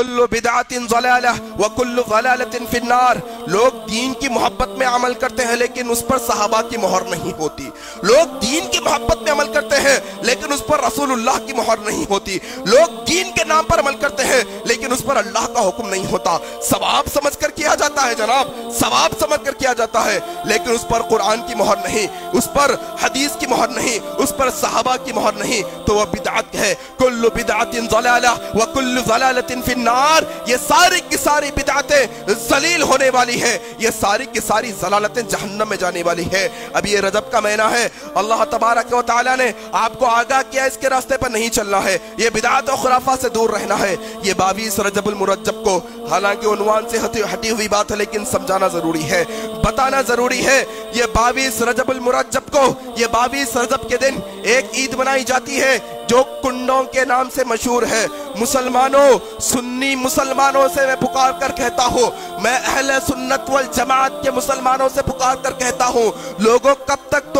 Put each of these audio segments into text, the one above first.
कुल्लु बिदअतिन ज़लालह व कुल्लु ज़लालतिन फिन्नार। लोग दीन की मोहब्बत में अमल करते हैं लेकिन उस पर सहाबा की मोहर नहीं होती। लोग दीन की मोहब्बत में अमल करते हैं लेकिन उस पर रसूलुल्लाह की मोहर नहीं होती। लोग दीन के नाम पर अमल करते हैं लेकिन उस पर अल्लाह का हुक्म नहीं होता। सवाब समझ कर किया जाता है जनाब, सवाब समझ कर किया जाता है, लेकिन उस पर कुरान की मोहर नहीं, उस पर हदीस की मोहर नहीं, उस पर सहाबा की मोहर नहीं, तो वह बिदअत है। कुल्लु बिदअतिन ज़लालह व कुल्लु ज़लालतिन फिन्नार। ये सारी की सारी बिदअतें ज़लील होने वाली है, ये सारी की सारी ज़लालतें जहन्नम में जाने वाली है। अब ये रजब का महीना है, अल्लाह तबारक व तआला ने आपको आगाह किया इसके रास्ते पर नहीं चलना है, ये बिदअत और खुराफा से दूर रहना है। ये 22 रजबुल मुरज्जब को, हालांकि उन्वान से हटी हुई बात है लेकिन समझाना जरूरी है, बताना जरूरी है। ये 22 रजबुल मुरज्जब को, ये 22 रजब के दिन एक ईद मनाई जाती है जो कुंडों के नाम से मशहूर है। मुसलमानों, सुन्नी मुसलमानों से मैं पुकार कर कहता हूँ, मैं अहले सुन्नत वल जमात के मुसलमानों से पुकार कर कहता हूँ, लोगों कब तक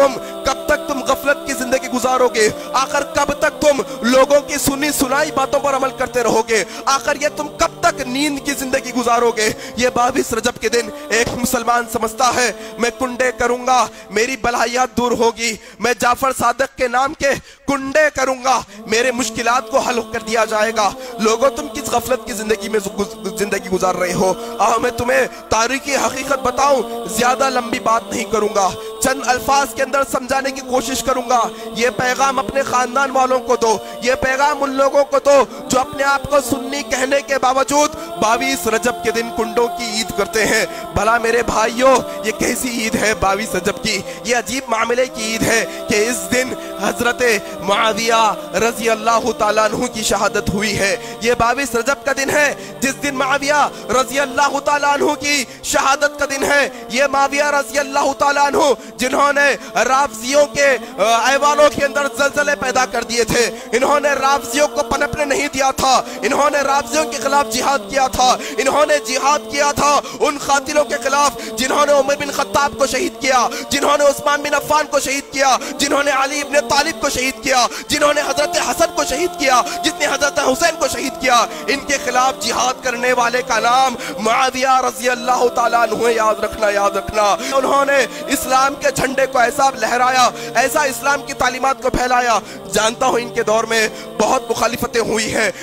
तुम गफलत की जिंदगी गुजारोगे? आखिर कब तक तुम लोगों की सुनी सुनाई बातों पर अमल करते रहोगे? आखिर ये तुम कब तक नींद की जिंदगी गुजारोगे? ये 22 रजब के दिन एक मुसलमान समझता है मैं कुंडे करूंगा, मेरी बलायात दूर होगी, मैं जाफर सादिक के नाम के कुंडे करूंगा, मेरे मुश्किलात को हल कर दिया जाएगा। लोगों तुम किस गफलत की जिंदगी में जिंदगी गुजार रहे हो? आओ मैं तुम्हें तारीखी हकीकत बताऊं, ज्यादा लंबी बात नहीं करूंगा, चंद अल्फाज के अंदर समझाने की कोशिश करूंगा। ये पैगाम अपने खानदान वालों को दो, ये पैगाम उन लोगों को दो जो अपने आप को सुन्नी कहने के बावजूद 22 रजब के दिन कुंडों की ईद करते हैं। भला मेरे भाइयों, ये कैसी ईद है 22 रजब की? ये अजीब मामले की ईद है कि इस दिन हजरत मुआविया रजी अल्लाह ताला अन्हु की शहादत हुई है। ये 22 रजब का दिन है जिस दिन मुआविया रजी अल्लाह ताला अन्हु की शहादत का दिन है। ये मुआविया रजी अल्लाह ताला अन्हु जिन्होंने राफजियों के ऐवानों के अंदर ज़लज़ले पैदा कर दिए थे, इन्होंने राफजियों को पनपने नहीं दिया था, इन्होंने राफजियों के खिलाफ जिहाद किया था, इन्होंने जिहाद किया था उन कातिलों के खिलाफ जिन्होंने उमर बिन खत्ताब को शहीद किया, जिन्होंने उस्मान बिन अफ़्फ़ान को शहीद किया, जिन्होंने अली इब्न तालिब को शहीद किया, जिन्होंने हजरत हसन को शहीद किया, जिसने हजरत हुसैन को शहीद किया। इनके खिलाफ जिहाद करने वाले का नाम मुआविया रज़ी अल्लाह ताला अन्हु है। याद रखना, याद रखना। उन्होंने इस्लाम के झंडे को ऐसा लहराया, ऐसा इस्लाम की तालीमात को फैलाया। जानता हूं इनके दौर में बहुत मुखालिफतें हुई हैं।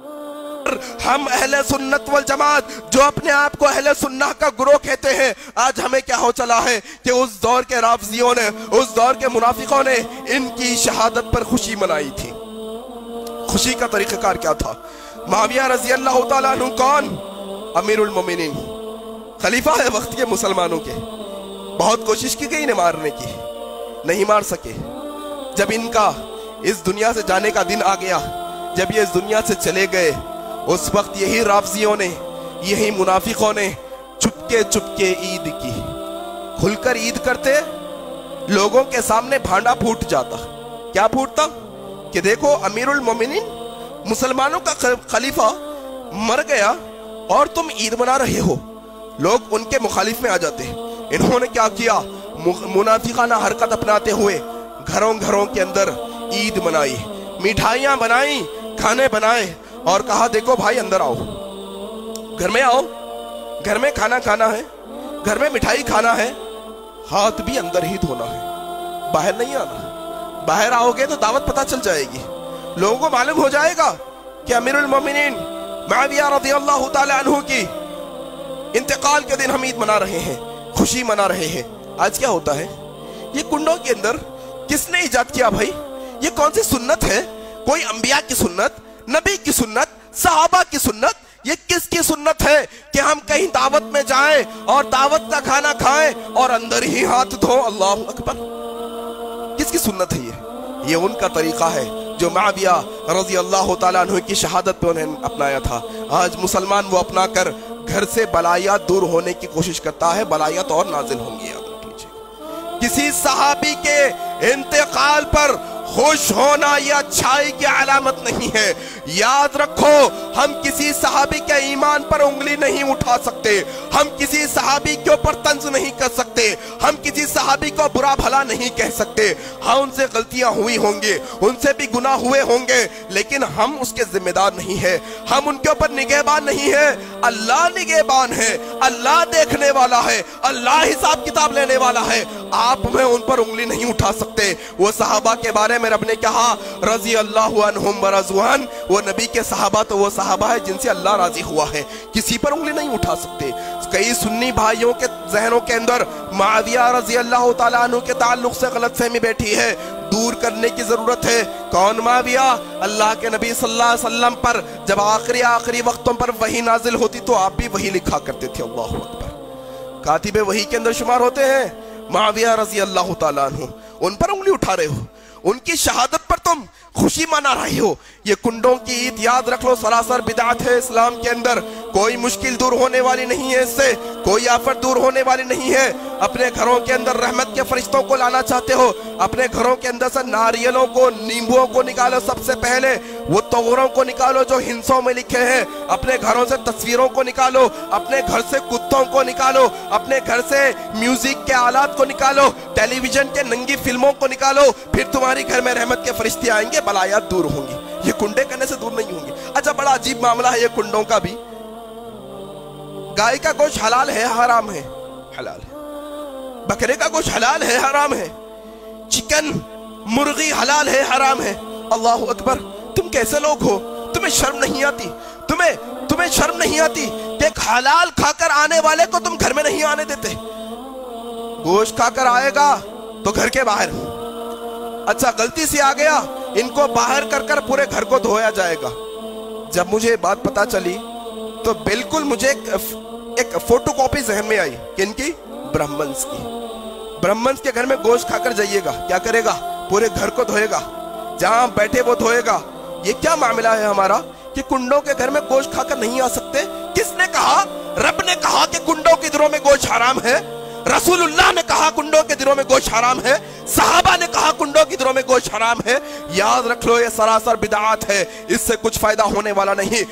हम अहले सुन्नत वल जमात जो अपने आप को अहले सुन्नह का गुरोह कहते हैं, आज हमें क्या हो चला है कि उस दौर के राफजियों ने, उस दौर के मुनाफिकों ने इनकी शहादत पर खुशी मनाई थी। खुशी का तरीक़ाकार क्या था? मुआविया रज़ी अल्लाह ताला अन्हु कौन? अमीरुल मोमिनीन, खलीफा है वक्त के मुसलमानों के। बहुत कोशिश की गई इन्हें मारने की, नहीं मार सके। जब इनका इस दुनिया से जाने का दिन आ गया, जब ये इस दुनिया से चले गए, उस वक्त यही राफजियों ने, यही मुनाफिकों ने चुपके चुपके ईद की। खुलकर ईद करते, लोगों के सामने भांडा फूट जाता। क्या फूटता? कि देखो अमीरुल मोमिनीन, मुसलमानों का खलीफा मर गया और तुम ईद मना रहे हो। लोग उनके मुखालिफ में आ जाते। इन्होंने क्या किया? मुनाफिकाना हरकत अपनाते हुए घरों घरों के अंदर ईद मनाई, मिठाइयां बनाई, खाने बनाए और कहा देखो भाई अंदर आओ, घर में आओ, घर में खाना खाना है, घर में मिठाई खाना है, हाथ भी अंदर ही धोना है, बाहर नहीं आना। बाहर आओगे तो दावत पता चल जाएगी, लोगों को मालूम हो जाएगा कि अमीरुल मोमिनीन मुआविया रज़ियल्लाहु ताला अन्हु की इंतकाल के दिन हम ईद मना रहे हैं, खुशी मना रहे हैं। आज क्या होता है? ये कुंडों के अंदर किसने इजाद किया भाई? ये कौन सी सुन्नत है? कोई अंबिया की सुन्नत, नबी की सुन्नत, सहाबा की सुन्नत? ये किसकी सुन्नत है कि हम कहीं दावत में जाएं और दावत का खाना खाएं और अंदर ही हाथ धो? अल्लाह अकबर। किसकी सुन्नत है ये उनका तरीका है जो मुआविया रज़ी अल्लाह ताला अन्हु की शहादत पे उन्हें अपनाया था। आज मुसलमान वो अपना कर घर से बलायात दूर होने की कोशिश करता है, बलायात और नाजिल होंगी। याद रख लीजिए, किसी सहाबी के इंतकाल पर खुश होना ये अच्छाई की अलामत नहीं है। याद रखो, हम किसी सहाबी के ईमान पर उंगली नहीं उठा सकते, हम किसी सहाबी के ऊपर तंज नहीं कर सकते, हम किसी सहाबी को बुरा भला नहीं कह सकते। हाँ, उनसे गलतियां हुई होंगी, उनसे भी गुनाह हुए होंगे, लेकिन हम उसके जिम्मेदार नहीं है, हम उनके ऊपर निगहबान नहीं है। अल्लाह निगहबान है, अल्लाह देखने वाला है, अल्लाह हिसाब किताब लेने वाला है। आप में उन पर उंगली नहीं उठा सकते। वो सहाबा के बारे में रब ने कहा रज़ी अल्लाहु अन्हुम व रज़ू अन, वो नबी के सहाबा तो वो सहाबा है जिनसे अल्लाह राजी हुआ है, किसी पर उंगली नहीं उठा सकते। कई सुन्नी भाइयों के जहनों के अंदर मुआविया रज़ी अल्लाह तआला अन्हु के ताल्लुक से गलतफहमी बैठी है, दूर करने की जरूरत है। कौन मुआविया? अल्लाह के नबी सल्लल्लाहु अलैहि वसल्लम पर जब आखिरी वक्तों पर वही नाजिल होती तो आप भी वही लिखा करते थे। अल्लाहु अकबर। कातिबे वही के अंदर शुमार होते हैं मुआविया रज़ी अल्लाह तआला अन्हु। उन पर उंगली उठा रहे हो, उनकी शहादत पर तुम खुशी मना रहे हो। ये कुंडों की ईद याद रख लो, सरासर बिदात है इस्लाम के अंदर। कोई मुश्किल दूर होने वाली नहीं है इससे, कोई आफत दूर होने वाली नहीं है। अपने घरों के अंदर रहमत के फरिश्तों को लाना चाहते हो, अपने घरों के अंदर से नारियलों को, नींबुओं को निकालो, सबसे पहले वो तोरों को निकालो जो हिंसों में लिखे हैं, अपने घरों से तस्वीरों को निकालो, अपने घर से कुत्तों को निकालो, अपने घर से म्यूजिक के आलात को निकालो, टेलीविजन के नंगी फिल्मों को निकालो, फिर तुम्हारे घर में रहमत के फरिश्ते आएंगे, बलायात दूर होंगी। ये कुंडे करने से दूर नहीं होंगे। अच्छा, बड़ा अजीब मामला है ये कुंडों का भी। गाय का गोश्त हलाल है हराम है? हलाल है। बकरे का गोश्त हलाल है हराम है? चिकन मुर्गी हलाल है हराम है? अल्लाह अकबर। तुम कैसे लोग हो? तुम्हें शर्म नहीं आती? तुम्हें शर्म नहीं आती कि हलाल खाकर आने वाले को तुम घर में नहीं आने देते? गोश्त खाकर आएगा तो घर के बाहर। अच्छा, गलती से आ गया, इनको बाहर कर पूरे घर को धोया जाएगा। जब मुझे बात पता चली तो बिल्कुल मुझे एक फोटोकॉपी जहन में आई। किनकी? ब्राह्मण्स की। ब्राह्मण्स के घर में गोश्त खाकर जाइएगा, क्या करेगा? पूरे घर को धोएगा, जहां बैठे वो धोएगा। ये क्या मामला है हमारा कि कुंडों के घर में गोश्त खाकर नहीं आ सकते? किसने कहा? रब ने कहा कि कुंडों के दिनों में गोश्त हराम है, रसूलुल्लाह ने कहा कुंडों के दिनों में गोश्त हराम है, सहाबा ने कहा कुंडों के दिनों में गोश्त हराम है। याद रख लो, ये सरासर बिदात है, इससे कुछ फायदा होने वाला नहीं।